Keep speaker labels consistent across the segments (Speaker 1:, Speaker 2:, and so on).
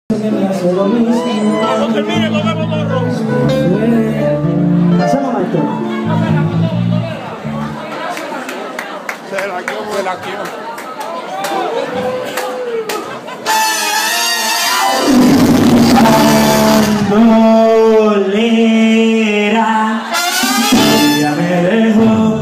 Speaker 1: que me hace lo mismo.
Speaker 2: Cuando termine, comemos morro.
Speaker 1: Pasamos, maestro.
Speaker 2: Se la quiero.
Speaker 1: Bandolera, ya me dejó.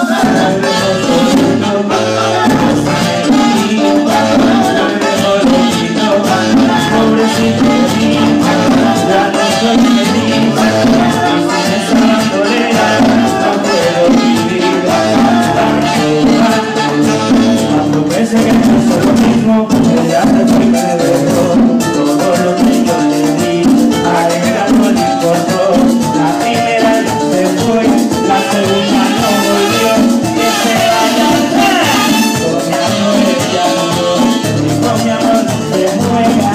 Speaker 1: Pobrecito de mí, ya no soy feliz. Y sin esa bandolera no puedo vivir. Cuando pensé que no soy lo mismo, ella se fue y me dejó. Todo lo que yo le di a ella no le importó. La primera ya se fue, la segunda no volvió. Que se vaya atrás. Con mi amor ella no, y con mi amor no se juega.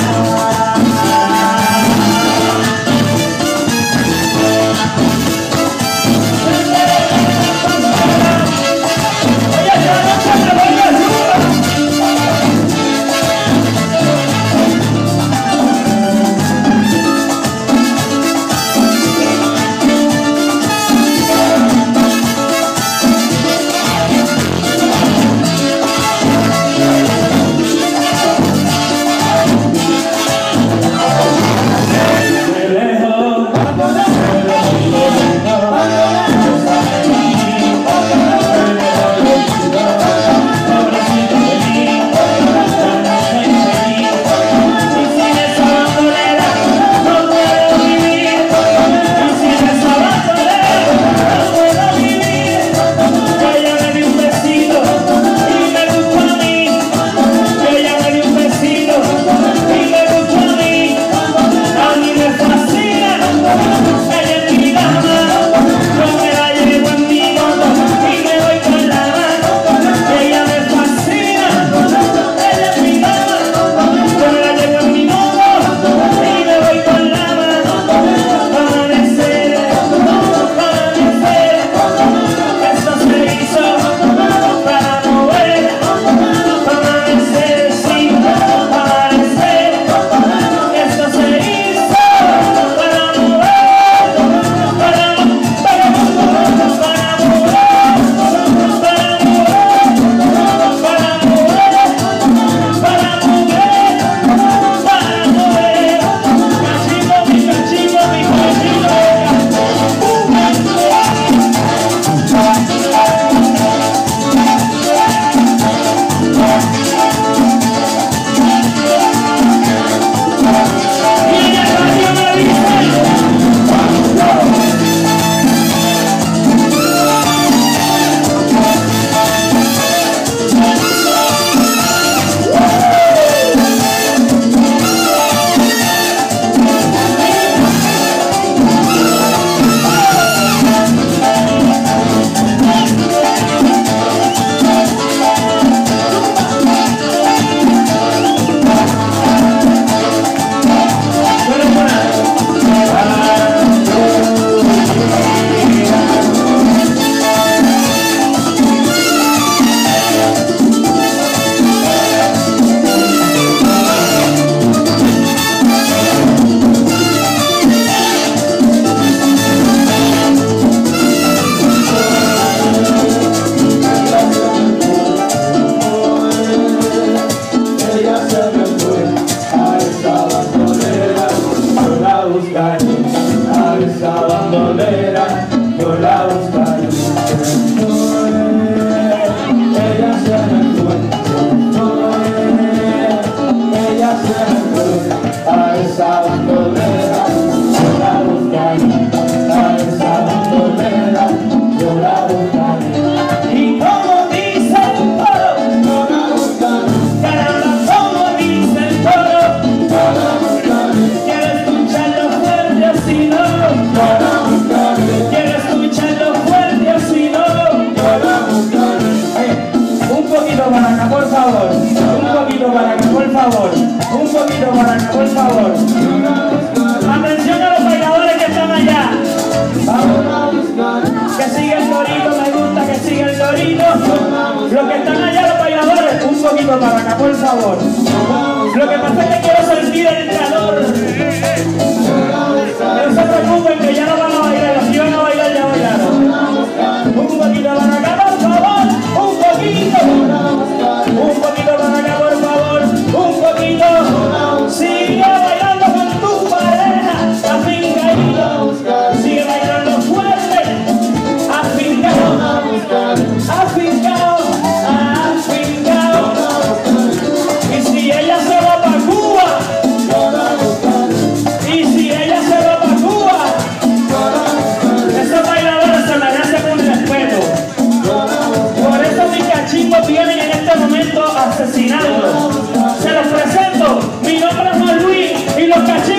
Speaker 1: Atención a los bailadores que están allá. Que siga el torito, me gusta que siga el torito. Los que están allá, los bailadores, un poquito para acá, por favor. Lo que pasa es que quiero sentir el calor. los cachetes.